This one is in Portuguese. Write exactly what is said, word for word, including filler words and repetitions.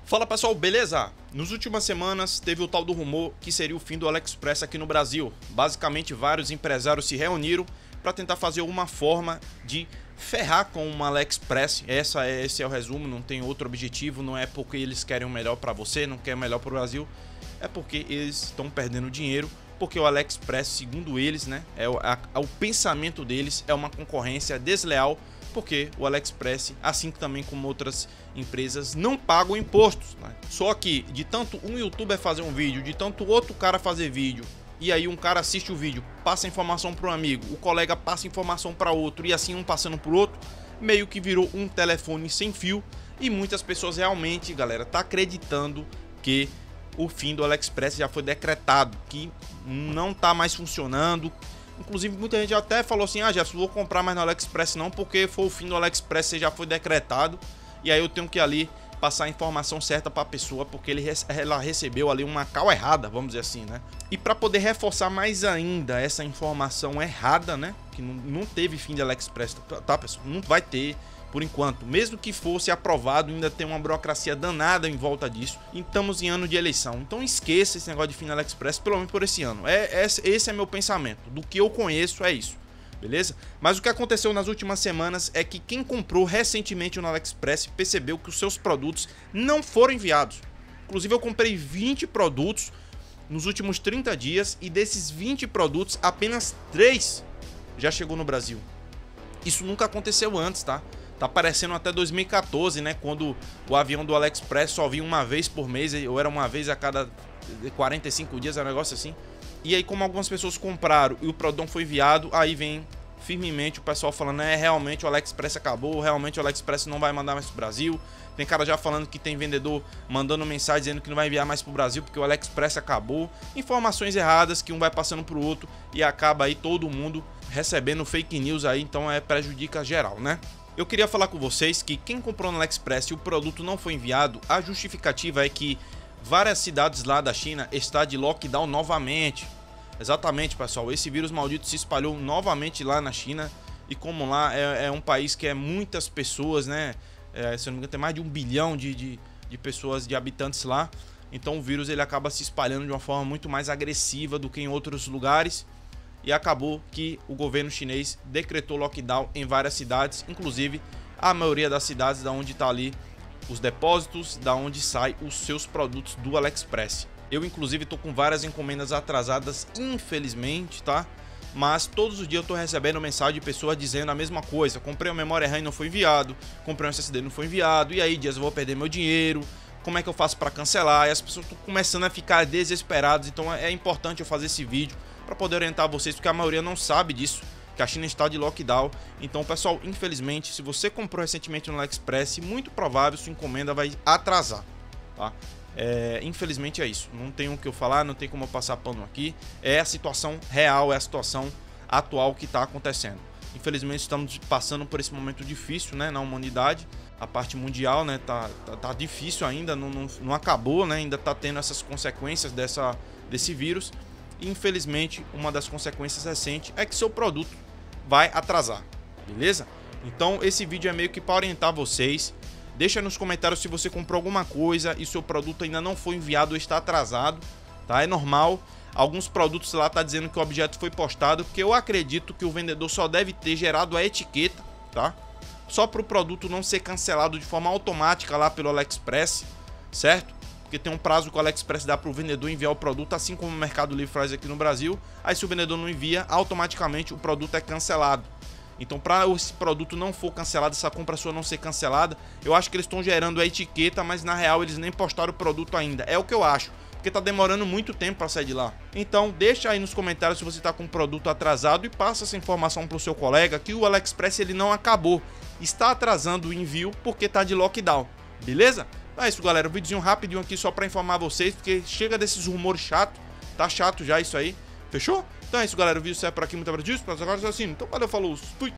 Fala pessoal, beleza? Nas últimas semanas teve o tal do rumor que seria o fim do AliExpress aqui no Brasil. Basicamente vários empresários se reuniram para tentar fazer uma forma de ferrar com o AliExpress. Essa é, esse é o resumo, não tem outro objetivo, não é porque eles querem o melhor para você, não querem o melhor para o Brasil, é porque eles estão perdendo dinheiro, porque o AliExpress, segundo eles, né, é o, a, o pensamento deles é uma concorrência desleal, porque o AliExpress, assim também como outras empresas, não pagam impostos, né? Só que de tanto um youtuber fazer um vídeo, de tanto outro cara fazer vídeo, e aí um cara assiste o vídeo, passa informação para um amigo, o colega passa informação para outro, e assim um passando por outro, meio que virou um telefone sem fio, e muitas pessoas realmente, galera, tá acreditando que o fim do AliExpress já foi decretado, que não tá mais funcionando. Inclusive muita gente até falou assim: ah, já vou comprar mais no AliExpress não, porque foi o fim do AliExpress, já foi decretado, e aí eu tenho que ir ali passar a informação certa para a pessoa, porque ele, ela recebeu ali uma cal errada, vamos dizer assim, né? E para poder reforçar mais ainda essa informação errada, né, que não, não teve fim de AliExpress, tá pessoal? Não vai ter por enquanto, mesmo que fosse aprovado, ainda tem uma burocracia danada em volta disso, e estamos em ano de eleição, então esqueça esse negócio de fim do AliExpress, pelo menos por esse ano. É, esse é meu pensamento, do que eu conheço é isso, beleza? Mas o que aconteceu nas últimas semanas é que quem comprou recentemente no AliExpress percebeu que os seus produtos não foram enviados. Inclusive eu comprei vinte produtos nos últimos trinta dias, e desses vinte produtos, apenas três já chegou no Brasil. Isso nunca aconteceu antes, tá? Tá parecendo até dois mil e quatorze, né? Quando o avião do AliExpress só vinha uma vez por mês, ou era uma vez a cada quarenta e cinco dias, é um negócio assim. E aí, como algumas pessoas compraram e o produto não foi enviado, aí vem firmemente o pessoal falando: é, realmente o AliExpress acabou, realmente o AliExpress não vai mandar mais pro Brasil. Tem cara já falando que tem vendedor mandando mensagem dizendo que não vai enviar mais pro Brasil porque o AliExpress acabou. Informações erradas que um vai passando pro outro e acaba aí todo mundo recebendo fake news aí, então é prejudica geral, né? Eu queria falar com vocês que quem comprou no AliExpress e o produto não foi enviado, a justificativa é que várias cidades lá da China estão de lockdown novamente. Exatamente, pessoal, esse vírus maldito se espalhou novamente lá na China, e como lá é, é um país que é muitas pessoas, né? É, se eu não me engano, tem mais de um bilhão de, de, de pessoas, de habitantes lá, então o vírus ele acaba se espalhando de uma forma muito mais agressiva do que em outros lugares. E acabou que o governo chinês decretou lockdown em várias cidades, inclusive a maioria das cidades da onde está ali os depósitos, da onde saem os seus produtos do AliExpress. Eu inclusive estou com várias encomendas atrasadas, infelizmente, tá? Mas todos os dias eu estou recebendo mensagem de pessoas dizendo a mesma coisa: comprei uma memória RAM e não foi enviado, comprei um S S D e não foi enviado, e aí dias eu vou perder meu dinheiro, como é que eu faço para cancelar? E as pessoas estão começando a ficar desesperadas, então é importante eu fazer esse vídeo para poder orientar vocês, porque a maioria não sabe disso, que a China está de lockdown. Então, pessoal, infelizmente, se você comprou recentemente no AliExpress, muito provável sua encomenda vai atrasar, tá? É, infelizmente é isso, não tem o que eu falar, não tem como eu passar pano aqui, é a situação real, é a situação atual que está acontecendo. Infelizmente estamos passando por esse momento difícil, né, na humanidade, a parte mundial, né, tá, tá, tá difícil ainda, não, não, não acabou, né, ainda tá tendo essas consequências dessa, desse vírus. E, infelizmente, uma das consequências recentes é que seu produto vai atrasar, beleza? Então esse vídeo é meio que para orientar vocês. Deixa nos comentários se você comprou alguma coisa e seu produto ainda não foi enviado ou está atrasado, tá? É normal. Alguns produtos lá tá dizendo que o objeto foi postado, porque eu acredito que o vendedor só deve ter gerado a etiqueta, tá? Só para o produto não ser cancelado de forma automática lá pelo AliExpress, certo? Porque tem um prazo que o AliExpress dá para o vendedor enviar o produto, assim como o Mercado Livre faz aqui no Brasil. Aí se o vendedor não envia, automaticamente o produto é cancelado. Então, para esse produto não for cancelado, essa compra sua não ser cancelada, eu acho que eles estão gerando a etiqueta, mas na real eles nem postaram o produto ainda. É o que eu acho, porque tá demorando muito tempo para sair de lá. Então deixa aí nos comentários se você tá com um produto atrasado e passa essa informação para o seu colega que o AliExpress ele não acabou, está atrasando o envio porque tá de lockdown, beleza? Então é isso, galera, um videozinho rapidinho aqui só para informar vocês, porque chega desses rumores chato, tá chato já isso aí, fechou? Então é isso, galera, o vídeo sai por aqui, muito obrigado, mas agora é assim, então valeu, falou, fui!